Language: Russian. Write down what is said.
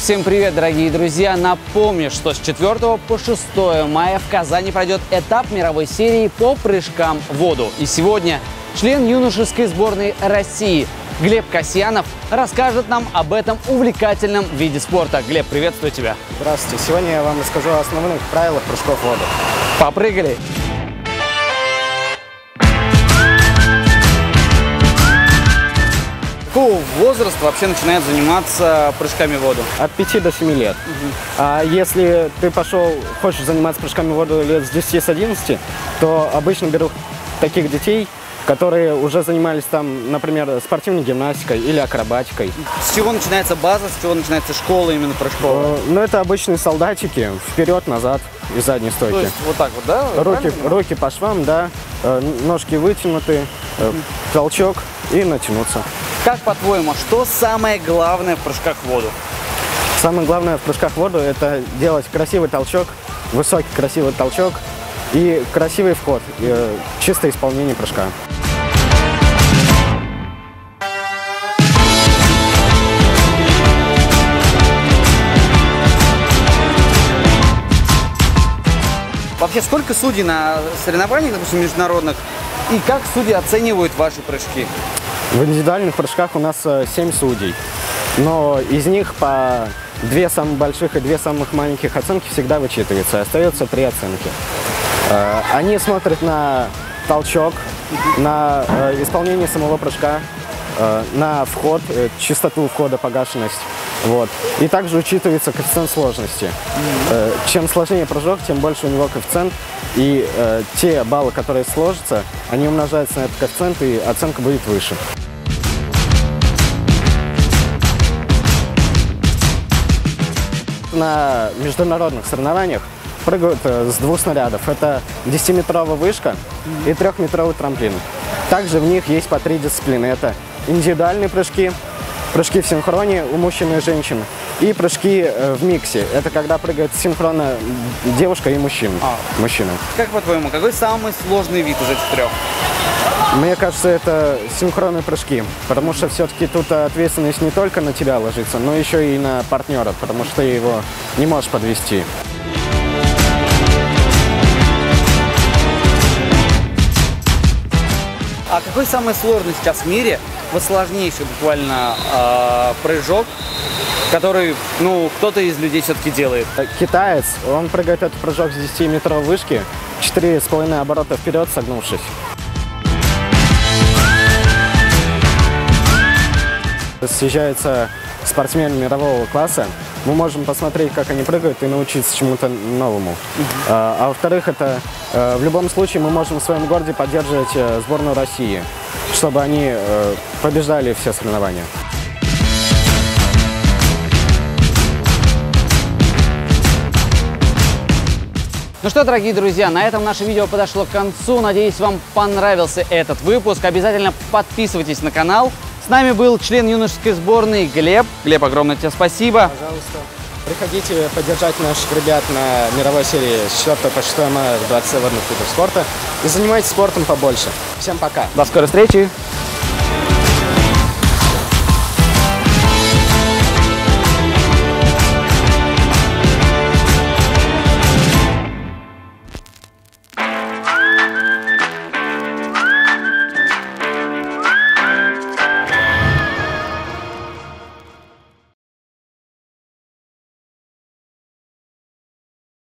Всем привет, дорогие друзья! Напомню, что с 4 по 6 мая в Казани пройдет этап мировой серии по прыжкам в воду. И сегодня член юношеской сборной России Глеб Касьянов расскажет нам об этом увлекательном виде спорта. Глеб, приветствую тебя! Здравствуйте! Сегодня я вам расскажу о основных правилах прыжков в воду. Попрыгали! Какого возраста вообще начинает заниматься прыжками в воду? От 5 до 7 лет. А если ты хочешь заниматься прыжками в воду лет с 10-11, то обычно берут таких детей, которые уже занимались там, например, спортивной гимнастикой или акробатикой. С чего начинается база, с чего начинается школа именно прыжковая? Ну, это обычные солдатики, вперед-назад и задней стойки. То есть вот так вот, да? Руки по швам, да, ножки вытянуты, толчок и натянуться. Как по-твоему, что самое главное в прыжках в воду? Самое главное в прыжках в воду – это делать красивый толчок, высокий красивый толчок и красивый вход, чистое исполнение прыжка. Вообще, сколько судей на соревнованиях, допустим, международных, и как судьи оценивают ваши прыжки? В индивидуальных прыжках у нас 7 судей, но из них по 2 самых больших и 2 самых маленьких оценки всегда вычитываются, остается 3 оценки. Они смотрят на толчок, на исполнение самого прыжка, на вход, частоту входа, погашенность. Вот. И также учитывается коэффициент сложности. Чем сложнее прыжок, тем больше у него коэффициент. И те баллы, которые сложатся, они умножаются на этот коэффициент, и оценка будет выше. На международных соревнованиях прыгают с 2 снарядов. Это 10-метровая вышка и 3-метровый трамплин. Также в них есть по 3 дисциплины. Это индивидуальные прыжки, прыжки в синхроне у мужчин и женщин, и прыжки в миксе. Это когда прыгает синхронно девушка и мужчина. Как по-твоему, какой самый сложный вид из этих 3? Мне кажется, это синхронные прыжки, потому что все-таки тут ответственность не только на тебя ложится, но еще и на партнера, потому что ты его не можешь подвести. А какой самый сложный сейчас в мире, вот сложнейший буквально прыжок, который, кто-то из людей все-таки делает? Китаец, он прыгает этот прыжок с 10-метровой вышки, 4,5 оборота вперед, согнувшись. Съезжаются спортсмены мирового класса, мы можем посмотреть, как они прыгают, и научиться чему-то новому. А во-вторых, это в любом случае мы можем в своем городе поддерживать сборную России, чтобы они побеждали все соревнования. Ну что, дорогие друзья, на этом наше видео подошло к концу. Надеюсь, вам понравился этот выпуск. Обязательно подписывайтесь на канал. С нами был член юношеской сборной Глеб. Глеб, огромное тебе спасибо. Пожалуйста. Приходите поддержать наших ребят на мировой серии с 4 по 6 мая в Дворце водных видов спорта. И занимайтесь спортом побольше. Всем пока. До скорой встречи.